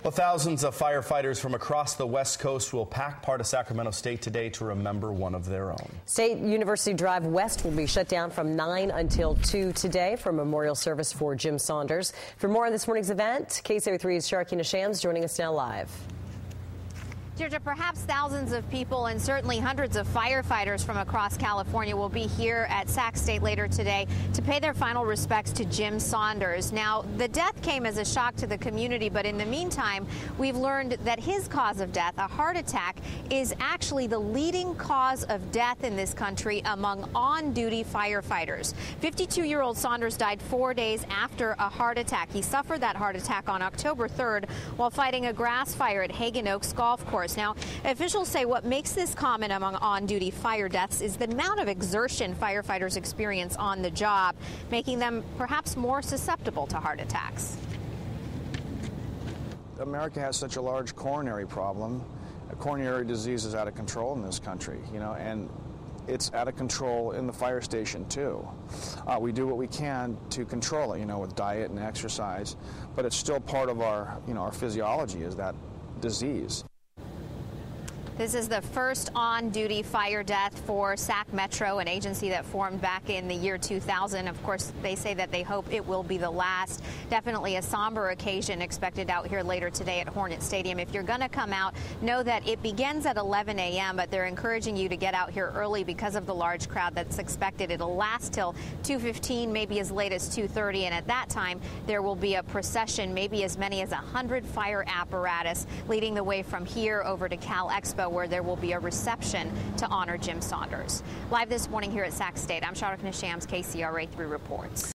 Well, thousands of firefighters from across the West Coast will pack part of Sacramento State today to remember one of their own. State University Drive West will be shut down from 9 until 2 today for a memorial service for Jim Saunders. For more on this morning's event, KCRA3's Sharkina Shams joining us now live. Deirdre, perhaps thousands of people and certainly hundreds of firefighters from across California will be here at Sac State later today to pay their final respects to Jim Saunders. Now, the death came as a shock to the community, but in the meantime, we've learned that his cause of death, a heart attack, is actually the leading cause of death in this country among on-duty firefighters. 52-year-old Saunders died 4 days after a heart attack. He suffered that heart attack on October 3rd while fighting a grass fire at Hagen Oaks Golf Course. Now, officials say what makes this common among on-duty fire deaths is the amount of exertion firefighters experience on the job, making them perhaps more susceptible to heart attacks. America has such a large coronary problem. Coronary disease is out of control in this country, and it's out of control in the fire station too. We do what we can to control it, with diet and exercise, but it's still part of our, our physiology is that disease. This is the first on-duty fire death for Sac Metro, an agency that formed back in the year 2000. Of course, they say that they hope it will be the last. Definitely a somber occasion expected out here later today at Hornet Stadium. If you're going to come out, know that it begins at 11 a.m., but they're encouraging you to get out here early because of the large crowd that's expected. It'll last till 2:15, maybe as late as 2:30, and at that time, there will be a procession, maybe as many as 100 fire apparatus leading the way from here over to Cal Expo, where there will be a reception to honor Jim Saunders. Live this morning here at Sac State, I'm Sharkina Shams, KCRA3 reports.